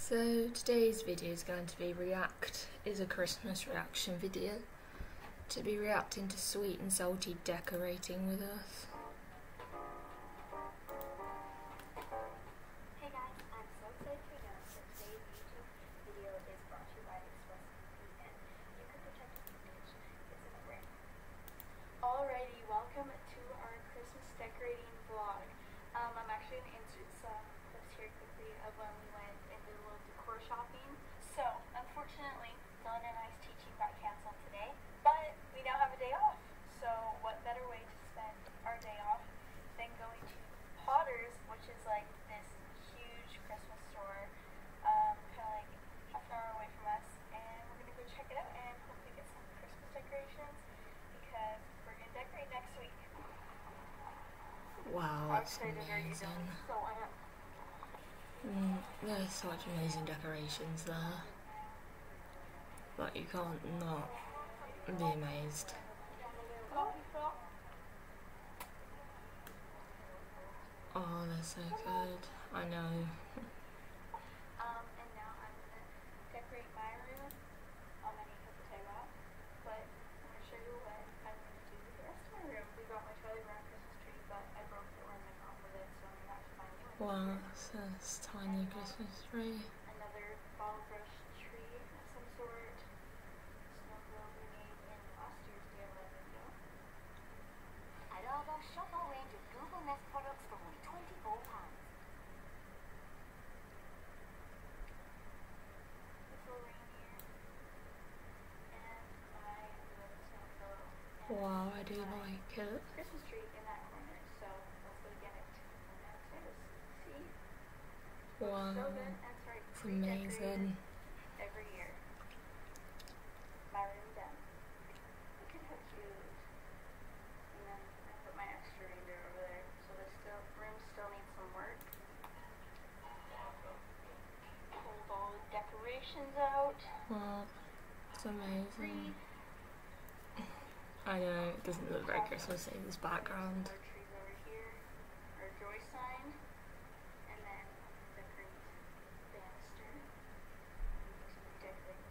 So today's video is going to be a Christmas reaction video, to be reacting to sweet and salty decorating with us. Hey guys, I'm so excited to announce that today's YouTube video is brought to you by christmasy, and you can protect your image. It's in the brand. Alrighty, welcome to our Christmas decorating vlog. I'm actually going to insert some clips here quickly of when we went and did a little decor shopping. So, unfortunately, Dylan and I's teaching got canceled today, but we now have a day off. So, what better way to spend our day off than going to Potter's, which is like this huge Christmas store, kind of like half an hour away from us, and we're going to go check it out and hopefully get some Christmas decorations because we're going to decorate next week. Wow, that's amazing. There's such amazing decorations there. Like, you can't not be amazed. Oh, they're so good. I know. And now I'm going to decorate my room. I'm going to put the table out, but I'm going to show you what I'm going to do with the rest of my room. We got my Charlie Brown Christmas tree, but I broke the ornament off of it, so I'm going to have to find a new one. Wow, it's this tiny Christmas tree. Another ball brush tree of some sort. Snow globe we made in last year's DIY video. At our shop a range of Google Nest products for only £24. This little reindeer. And my little snow pillow. Wow, I do like it. Christmas tree in that corner, so let's go get it downstairs. See? Wow, So good. That's right. it's amazing. Every year. My room done. Look at how cute. And then I put my extra reindeer over there. So this room still needs some work. Pulled all the decorations out. Wow, it's amazing. I know, it doesn't look very Christmassy, this background. Our trees over here. Our joy sign. And then the green banister. Decorate.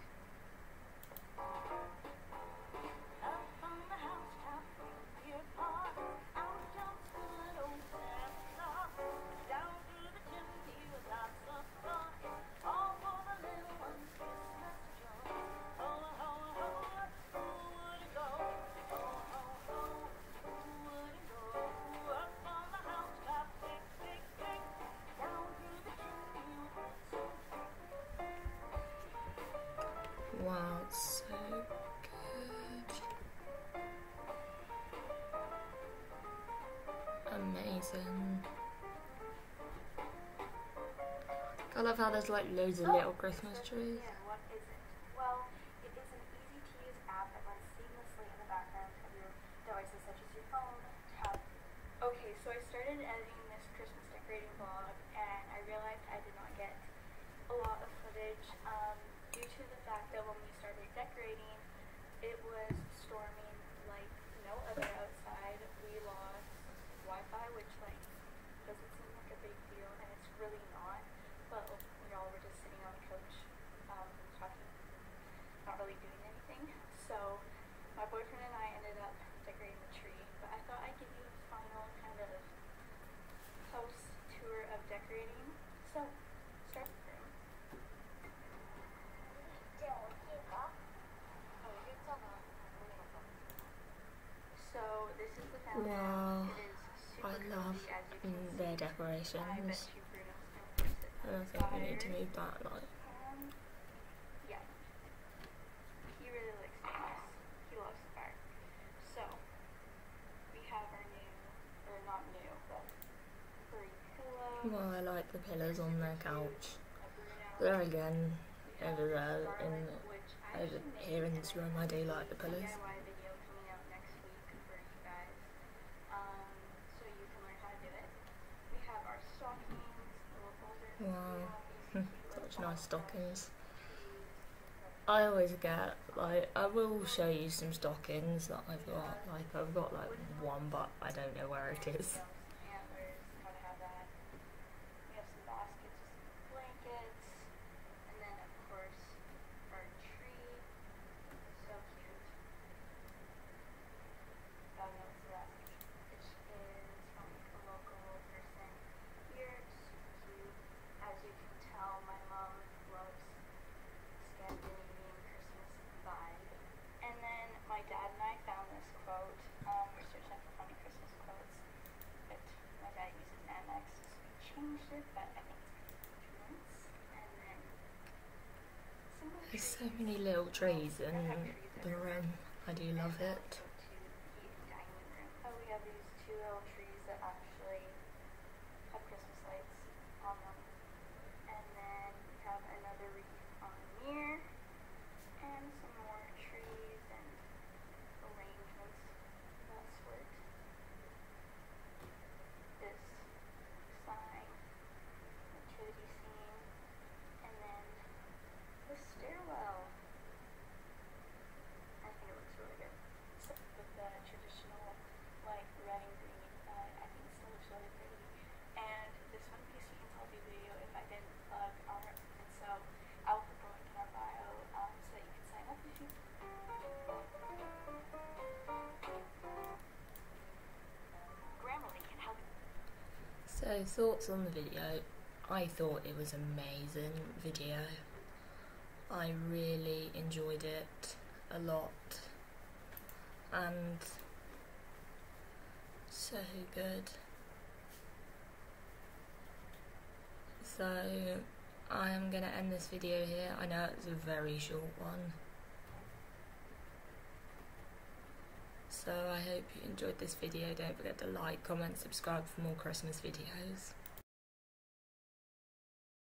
Up on the housetop, reindeer park. Out jumps good old Santa Claus. Down through the chimney with lots of fun. All for the little one's Christmas joy. Ho, ho, ho, who wouldn't go? Ho, ho, ho, who wouldn't go? Up on the housetop, tick, tick, tick. Down through the chimney with lots of fun. Wow, it's so good. Amazing. I love how there's like loads of little Christmas trees. Yeah, what is it? Well, it is an easy-to-use app that runs seamlessly in the background of your devices such as your phone, tab. Okay, so I started editing this Christmas decorating vlog, and I realized I did not get a lot of footage due to the fact that when we started decorating, it was storming like no other outside. We lost Wi-Fi, which like doesn't seem like a big deal, and it's really not. But we all were just sitting on the couch, talking, not really doing anything. So my boyfriend and I ended up decorating the tree. But I thought I'd give you a final kind of post tour of decorating. So start the room. So this is the fountain. Wow, It is I super love cozy, as you can see. their I bet decorations. you Bruno's gonna fix it. I don't think we need to move that like. Yeah. He really likes doing this. He loves the fire. So we have our new, or not new, but furry pillow. Well, I like the pillows on their couch. A Bruno. There again, over there, Garlic, which I over actually here in made this room, I do like the pillows. DIY video coming out next week for you guys, so you can learn how to do it. We have our stockings, little holders. Wow, such nice stockings. I always get, like, I will show you some stockings that I've got. Like, I've got like one, but I don't know where it is. Antlers, gotta have that. We have some baskets with some blankets. finished it, but I think it's going to take 2 months. And then some more There's so trees. many little trees I in have trees the everywhere. room. I do love And it. go to the dining room. Oh, we have these 2 little trees that actually have Christmas lights on them. And then we have another wreath on the mirror. And some more trees and arrangements of that sort. This sign, nativity scene, and then the stairwell. I think it looks really good. So with the traditional like red and green, I think it still looks really pretty. And this one piece we can tell the video if I didn't plug our, and so I'll put the link in our bio so that you can sign up if you. Grammarly can help. So, thoughts on the video. I thought it was amazing video. I really enjoyed it a lot. And so good. So, I am going to end this video here. I know it's a very short one. So I hope you enjoyed this video. Don't forget to like, comment, subscribe for more Christmas videos.